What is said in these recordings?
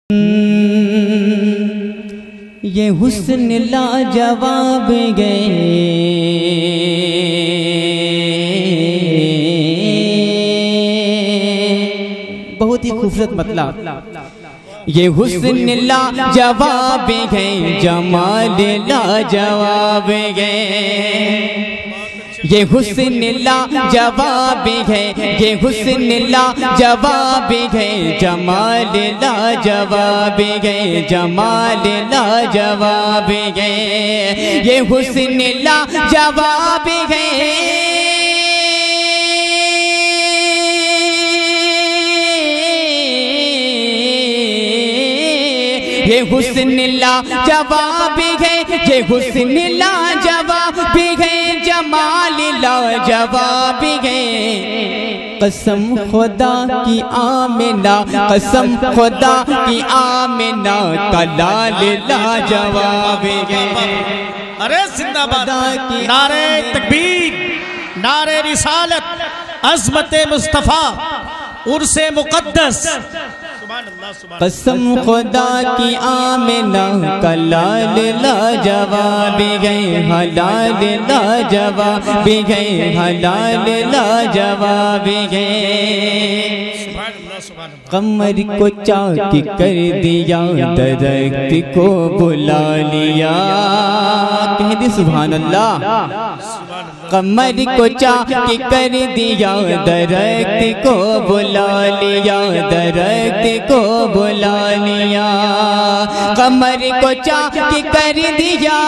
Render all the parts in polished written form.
یہ حسن لاجواب گئے بہت ہی خوبصورت مطلب یہ حسن لاجواب گئے جمال لاجواب گئے یہ حسن لاجواب ہے یہ حسن لاجواب ہے جمال لاجواب ہے جمال لاجواب ہے یہ حسن لاجواب ہے یہ حسن لاجواب ہے یہ حسن لاجواب ہے جمال لاجواب ہے قسم خدا کی آمنہ قسم خدا کی آمنہ کا لال لاجواب ہے ارے زندہ باد نعرہ تکبیر نعرہ رسالت عظمت مصطفیٰ عرس مقدس قسم خدا کی آمنہ کا لال لاجواب گئے حلال لاجواب گئے حلال لاجواب گئے قمر کو چاک کر دیا درخت کو بلا لیا کہہ دی سبحان اللہ قمر کو چاک کر دیا درخت کو بلا لیا درخت کو بلا لیا قمر کو چاک کر دیا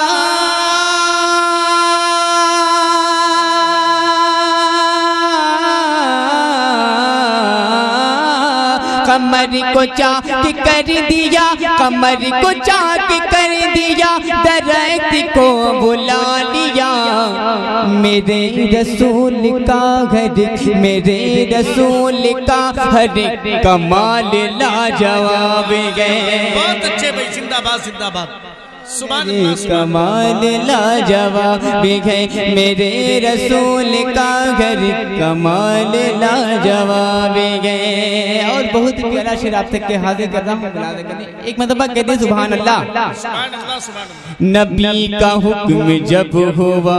قمر کو چاک کر دیا قمر کو چاک کر دیا درخت کو بلا لیا میرے رسول کا گھر میرے رسول کا ہر کمال لاجواب گئے بہت اچھے بھائی زندہ باد زندہ باد کمال لاجواب ہے میرے رسول کا گھر کمال لاجواب ہے اور بہت ہی پیارا شعر آپ تک کے حاضر کر رہا ہوں ایک مرتبہ کہتے ہیں سبحان اللہ نبی کا حکم جب ہوا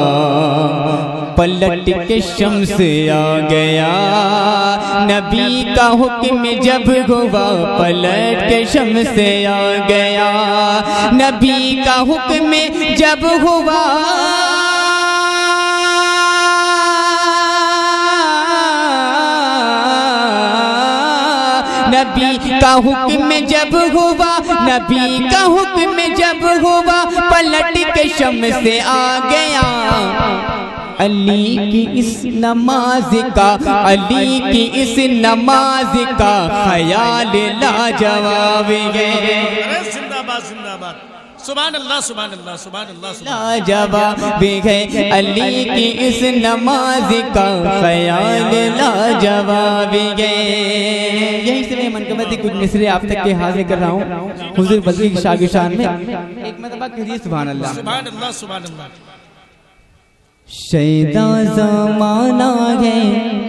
پلٹ کے شمس آ گیا نبی کا حکم جب ہوا پلٹ کے شمس آ گیا نبی کا حکم جب ہوا نبی کا حکم جب ہوا نبی کا حکم جب ہوا پلٹ کے شمس آ گیا علی کی اس نماز کا علی کی اس نماز کا خیال لاجواب ہے زندہ باد زندہ باد سبحان اللہ سبحان اللہ سبحان اللہ لاجواب ہے علی کی اس نماز کا خیال لاجواب ہے یہی سے میں منقبت کچھ مصرے آپ تک کے حاضر کر رہا ہوں حضور بدری کی شاہ شان میں ایک مرتبہ کہیے سبحان اللہ سبحان اللہ سبحان اللہ شیدا زمانہ ہے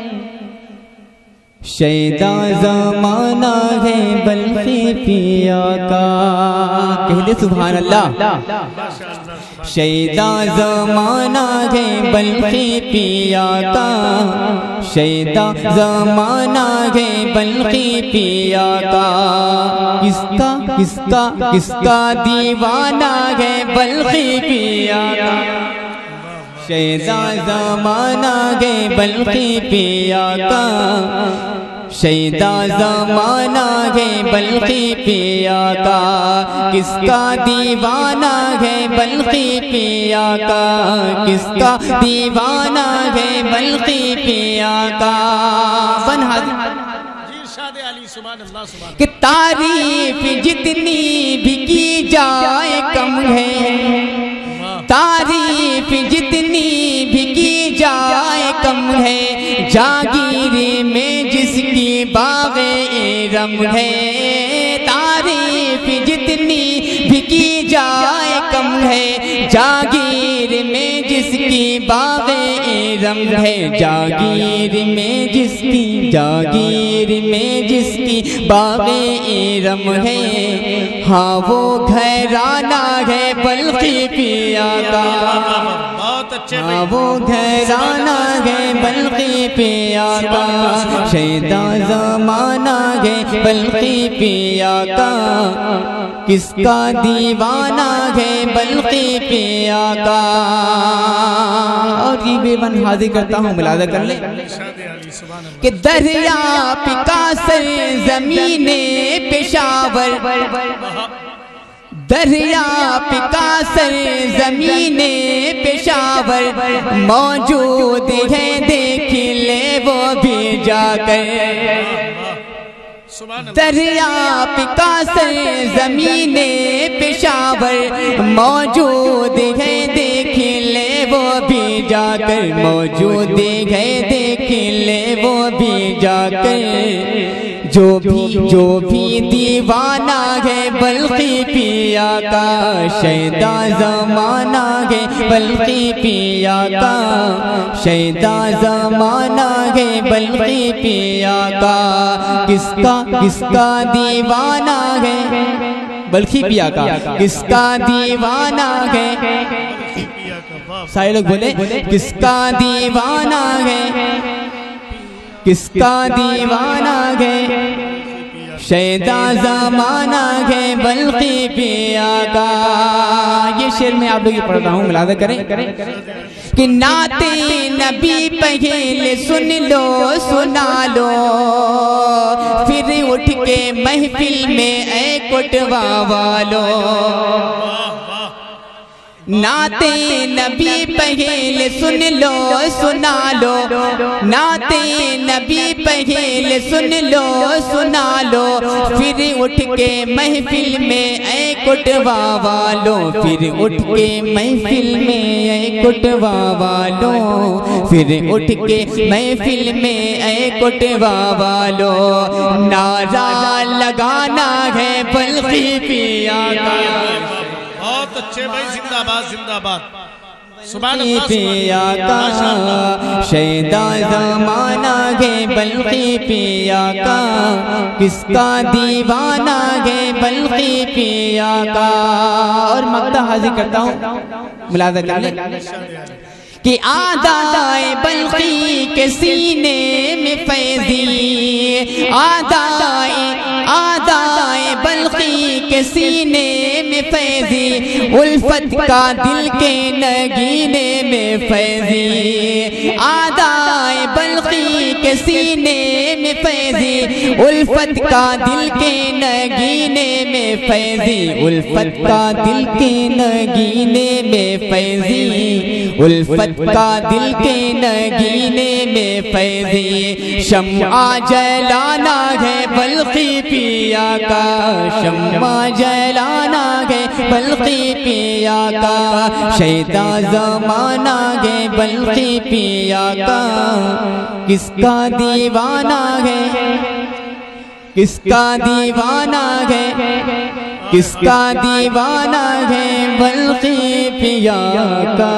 شیدا زمانہ ہے بلخی پیا کا کہہ دے سبحان اللہ شیدا زمانہ ہے بلخی پیا کا شیدا زمانہ ہے بلخی پیا کا کس کا دیوانہ ہے بلخی پیا کا شیدا زمانہ ہے بلخی پیا کا شیدا زمانہ ہے بلخی پیا کا کس کا دیوانہ ہے بلخی پیا کا کس کا دیوانہ ہے بلخی پیا کا کہ تعریف جتنی بھی کی جائے کم ہے تعریف جتنی بھی کی جائے کم ہے جاگیر میں جس کی باغ ارم ہے تعریف جتنی بھی کی جائے کم ہے جاگیر میں جس کی باغ ارم ہے جاگیر میں جس کی، جاگیر میں جس کی باغ ارم ہے، ہاں وہ گھرانہ ہے بلخی پیا کا، ہاں وہ گھرانہ ہے بلخی پیا کا، شیدا زمانہ ہے بلخی پیا کا، کس کا دیوانہ ہے بلخی پیا کا۔ اور یہ بے من حاضر کرتا ہوں، ملاحظہ کر لیں کہ دریا پکاسر زمین پشاور، دریا پکاسر زمین پشاور موجود ہے، دیکھ لے وہ بھی جا کر، دریا پکاسر زمین پشاور موجود ہے، دیکھ لے وہ بھی جا کر، موجود ہے دیکھ لے وہ بھی جا کر، جو بھی دیوانہ ہے بلخی پیا کا، شیدا زمانہ ہے بلخی پیا کا، شیدا زمانہ ہے بلخی پیا کا، کس کا دیوانہ ہے بلخی پیا کا، کس کا دیوانہ ہے، سارے لوگ بولے کس کا دیوانہ ہے، کس کا دیوانہ ہے، شیدا زمانہ ہے بلخی پیا کا۔ یہ شعر میں آپ لوگ یہ پڑھ رہا ہوں، ملاحظہ کریں کہ نعت نبی پہلے سن لو سنا لو، پھر اٹھ کے محفل میں اے کٹوا والو، نعت نبی پہلے سن لو سنا لو، نعت نبی پہلے سن لو سنا لو، پھر اٹھ کے محفل میں اے کٹوا والو، پھر اٹھ کے محفل میں اے کٹوا والو، پھر اٹھ کے محفل میں اے کٹوا والو، نعرہ لگانا ہے بلخی پیا کا، بہت اچھے بھائی، زندہ باد زندہ باد، سبحان بلخی اللہ پیا کا، شیدا زمانہ ہے بلخی پیا کا، کس کا دیوانہ ہے بلخی پیا کا۔ اور مقطع حاضر کرتا ہوں، ملاحظہ کر لیں کہ آدائے بلخی کے سینے میں فیضی، آدائے بلخی کے سینے میں فیضی، الفت کا دل کے نگینے میں فیضی، آدائے بلخی کے سینے میں فیضی، الفت کا دل کے نگینے میں فیضی، الفت کا دل کے نگینے میں فیضی، الفت کا دل کے نگینے میں فیضی، شمع جلانا ہے بلخی پیا کا، شمع جلانا ہے بلخی پیا کا، شیدا زمانہ ہے بلخی پیا کا، کس کا دیوانہ ہے، کس کا دیوانہ ہے، کس کا دیوانہ ہے بلخی پیا کا۔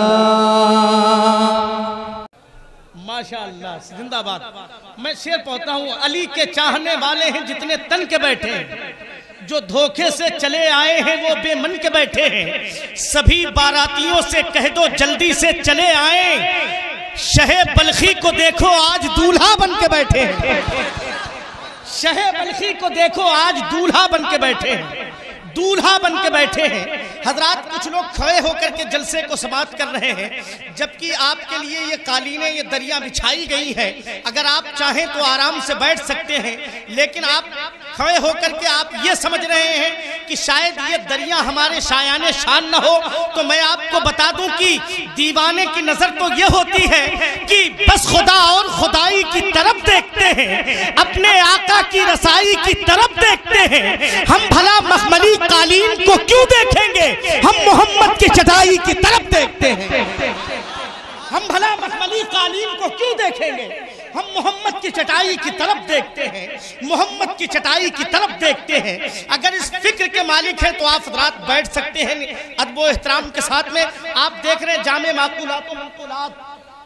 ماشاءاللہ زندہ باد۔ میں شعر پڑھتا ہوں، علی کے چاہنے والے ہیں جتنے تن کے بیٹھے ہیں، جو دھوکے سے چلے آئے ہیں وہ بے من کے بیٹھے ہیں، سبھی باراتیوں سے کہہ دو جلدی سے چلے آئیں، شہ بلخی کو دیکھو آج دولہا بن کے بیٹھے ہیں، شہ بلخی کو دیکھو آج دولہا بن کے بیٹھے ہیں، دولہا بن کے بیٹھے ہیں۔ حضرات کچھ لوگ کھڑے ہو کر کے جلسے کو سماعت کر رہے ہیں، جبکہ آپ کے لیے یہ قالینیں، یہ دریاں بچھائی گئی ہیں، اگر آپ چاہیں تو آرام سے بیٹھ سکتے ہیں، لیکن آپ کھڑے ہو کر کے آپ یہ سمجھ رہے ہیں کہ شاید یہ دریاں ہمارے شایان شان نہ ہو، تو میں آپ کو بتا دوں کہ دیوانے کی نظر تو یہ ہوتی ہے کہ بس خدا اور خدائی کی طرف دیکھتے ہیں، اپنے آقا کی رسائی کی طرف دیکھتے ہیں، ہم بھلا مخملی قالین کو کیوں دیکھیں گے، ہم محمد کی چٹائی کی طرف دیکھتے ہیں، ہم بھلا مخملی قالین کو کیوں دیکھیں گے، ہم محمد کی چٹائی کی طرف دیکھتے ہیں، محمد کی چٹائی کی طرف دیکھتے ہیں۔ اگر اس فکر کے مالک ہیں تو آپ حضرات بیٹھ سکتے ہیں ادب و احترام کے ساتھ میں۔ آپ دیکھ رہے ہیں جامع معقولات و منقولات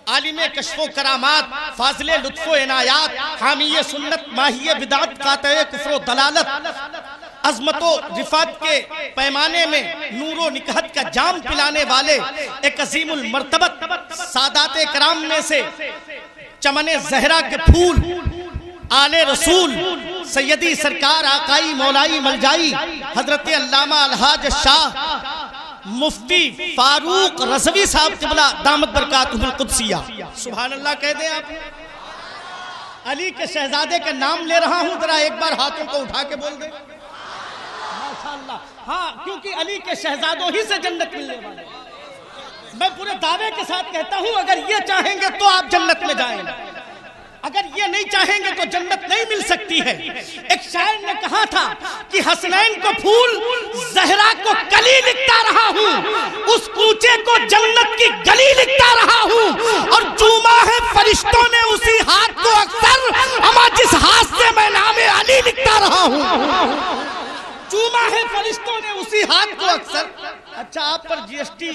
عالم کشف و کرامات، فاضل لطف و عنایات، حامی سنت، ماہی بدعت، قاطع کفر و دلالت، عظمت و رفعت کے پیمانے میں نور و نکہت کا جام پلانے والے ایک عظیم المرتبت سادات کرام میں سے چمن زہرا کے پھول، آل رسول، سیدی سرکار آقائی مولائی ملجائی حضرت علامہ الحاج شاہ مفتی فاروق رضوی صاحب قبلہ دامت برکاتہ القدسیہ، سبحان اللہ کہہ دیں آپ۔ علی کے شہزادے کا نام لے رہا ہوں، ذرا ایک بار ہاتھوں کو اٹھا کے بول دیں ماشاءاللہ۔ ہاں، کیونکہ علی کے شہزادوں ہی سے جنت ملنے والے، میں پورے دعوے کے ساتھ کہتا ہوں اگر یہ چاہیں گے تو آپ جنت میں جائیں گے، اگر یہ نہیں چاہیں گے تو جنت نہیں مل سکتی ہے۔ ایک شاعر نے کہا تھا کہ حسنین کو پھول، زہرا کو کلی لکھتا رہا ہوں، اس کوچے کو جنت کی گلی لکھتا رہا ہوں، اور چوما ہے فرشتوں نے اسی ہاتھ کو اکثر، اما جس ہاتھ سے میں نام علی لکھتا رہا ہوں، چوما ہے فرشتوں نے اسی ہاتھ کو اکثر۔ اچھا، آپ پر جی ایس ٹی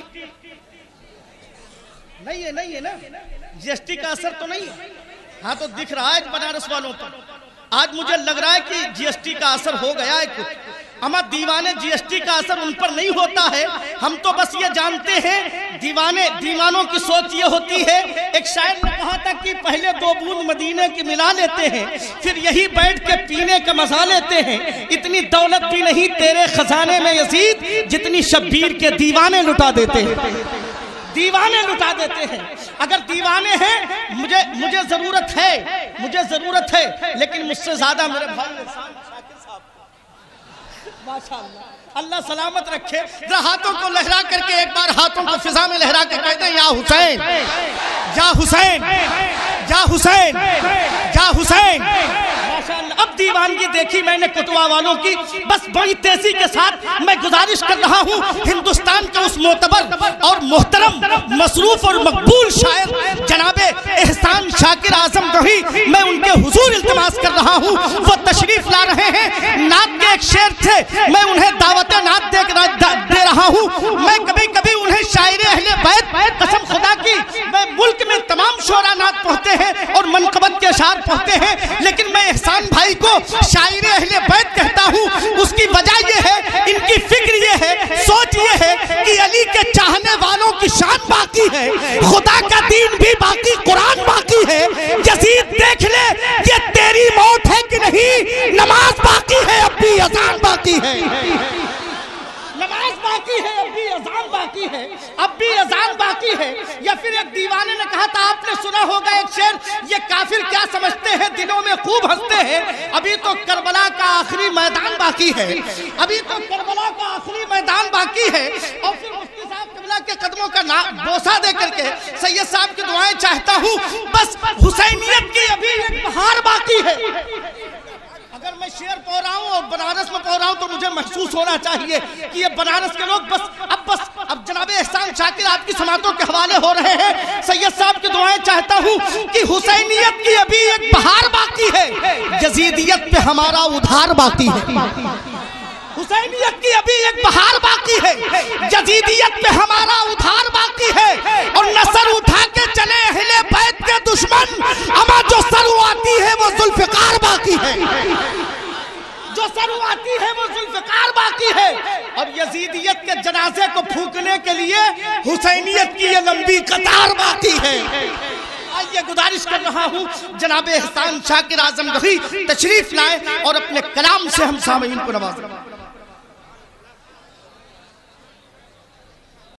نہیں ہے نا؟ جی ایس ٹی کا اثر تو نہیں ہے؟ ہاں تو دکھ رہا ہے بنارس والوں پر، آج مجھے لگ رہا ہے کہ جی ایس ٹی کا اثر ہو گیا ہے کچھ، اما دیوانے جی ایس ٹی کا اثر ان پر نہیں ہوتا ہے۔ ہم تو بس یہ جانتے ہیں دیوانوں کی سوچ یہ ہوتی ہے، ایک شاعر نے کہا تھا کہ پہلے 2 بوند مدینے کی ملا لیتے ہیں، پھر یہی بیٹھ کے پینے کا مزہ لیتے ہیں، اتنی دولت بھی نہیں تیرے خزانے میں یزید جتنی شبیر کے دیوانے لٹا دیتے ہیں، دیوانے لٹا دیتے ہیں۔ اگر دیوانے ہیں، مجھے ضرورت ہے، لیکن مجھ سے زیادہ میرے بھائی احسان شاکر صاحب، ماشاءاللہ اللہ سلامت رکھے۔ ذرا ہاتھوں کو لہرا کر کے ایک بار ہاتھوں کو فضا میں لہرا کے کہتے ہیں یا حسین، یا حسین، یا حسین، یا حسین۔ اب دیوانگی دیکھی میں نے کتوا والوں کی، بس بڑی تیزی کے ساتھ میں گزارش کر رہا ہوں ہندوستان کا اس معتبر اور محترم مصروف اور مقبول شاعر جناب احسان شاکر اعظم گوہی، میں ان کے حضور التماس کر رہا ہوں، وہ تشریف لا رہے ہیں۔ نعت کے ایک شعر سے میں انہیں دعوت نعت دے رہا ہوں۔ میں کبھی کبھی انہیں شاعر اہل بیت، قسم خدا کی میں ملک میں تمام شعراء نعت پڑھتے ہیں اور منقبت کے اشعار پڑھتے ہیں، لیکن میں احسان بھائی کو شاعر اہل بیت کہتا ہوں۔ اس کی وجہ یہ ہے، ان کی فکر یہ ہے، سوچ یہ ہے کہ علی کے چاہنے والوں کی شان باقی ہے، خدا کا دین بھی باقی، قرآن باقی ہے۔ یزید دیکھ لے یہ تیری موت ہے کہ نہیں، نماز باقی ہے اب بھی اذان باقی ہے، نماز باقی ہے اب بھی اذان باقی ہے، اب بھی اذان باقی ہے۔ یا پھر ایک دیوانے نے کہا تھا، آپ نے سنا ہوگا ایک شعر، یہ کافر کیا سمجھتے ہیں دلوں میں خوب ہنستے ہیں، ابھی تو کربلا کا آخری میدان باقی ہے، ابھی تو کربلا کا آخری میدان باقی ہے۔ اور پھر مفتی صاحب قبلہ کے قدموں کا بوسہ دے کر کے سید صاحب کی دعائیں چاہتا ہوں، بس حسینیت کی ابھی ایک بہار باقی ہے۔ اگر میں شعر پڑھ رہا ہوں اور بنارس میں پڑھ رہا ہوں تو مجھے محسوس ہونا چاہیے کہ یہ بنارس کے لوگ اب جناب احسان شاکر آپ کی سماعتوں کے حوالے ہو رہے ہیں۔ سید صاحب کی دعائیں چاہتا ہوں کہ حسینیت کی ابھی ایک بہار باقی ہے، یزیدیت پہ ہمارا ادھار باقی ہے۔ حسینیت کی ابھی ایک بہار باقی ہے، یزیدیت پہ ہمارا ادھار باقی ہے، اور نصر اٹھا کے چلے اہل بیت کے دشمن، اما جو سر آتی ہے وہ ذوالفقار باقی ہے، جو سر آتی ہے وہ ذوالفقار باقی ہے۔ اور یزیدیت کے جنازے کو پھونکنے کے لیے حسینیت کی یہ لمبی قطار باقی ہے۔ آئیے گزارش کر رہا ہوں جناب احسان شاکر اعظم گوہی تشریف لائیں اور اپنے کلام سے ہم سامعین کو نوازیں۔